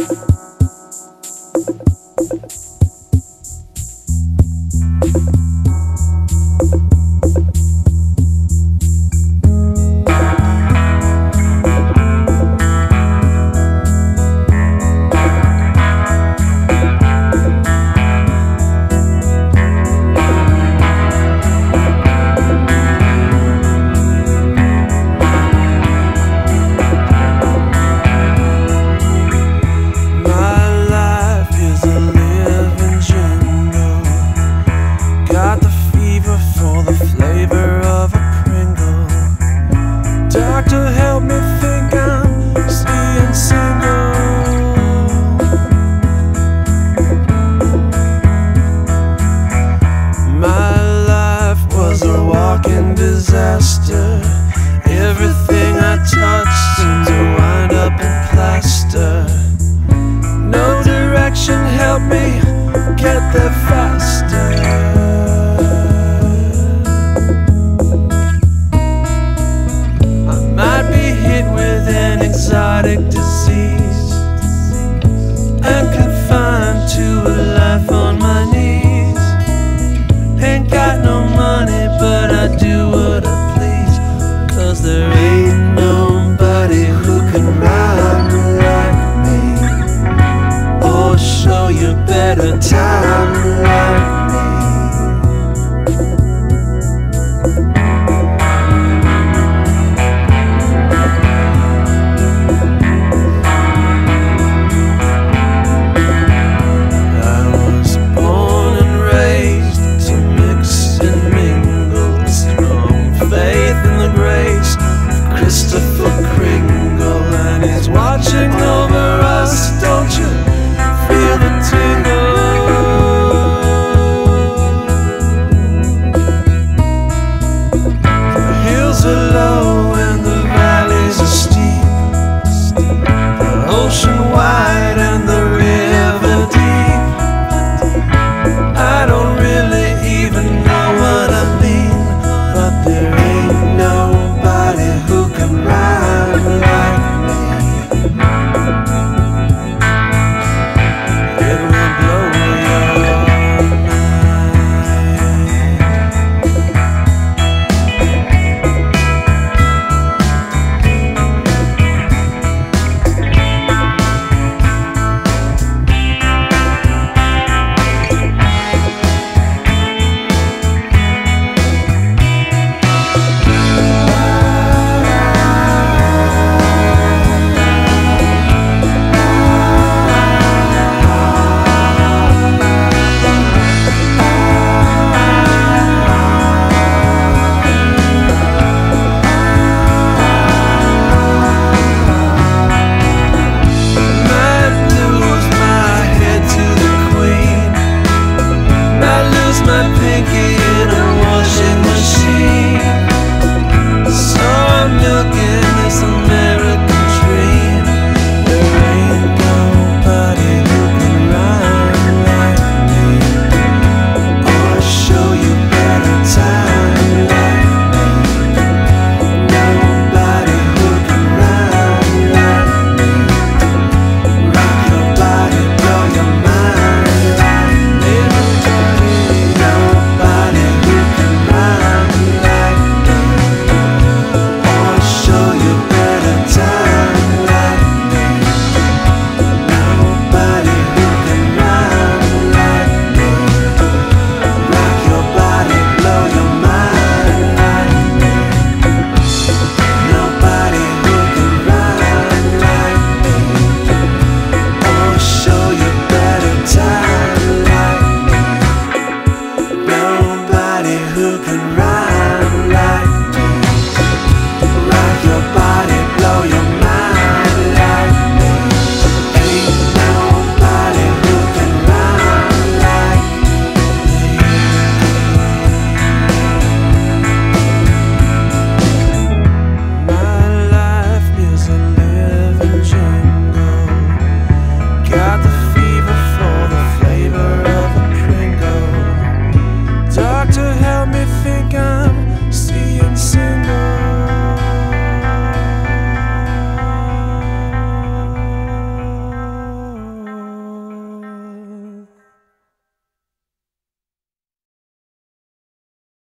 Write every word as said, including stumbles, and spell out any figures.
Doctor, help me think I'm staying single. My life was a walking disaster. Everything I touched seemed to wind up in plaster. No direction helped me get there faster. Exotic disease and confined to a life on my knees. Ain't got no money, but I do what I please, 'cause there ain't nobody who can rhyme like me or show you better time.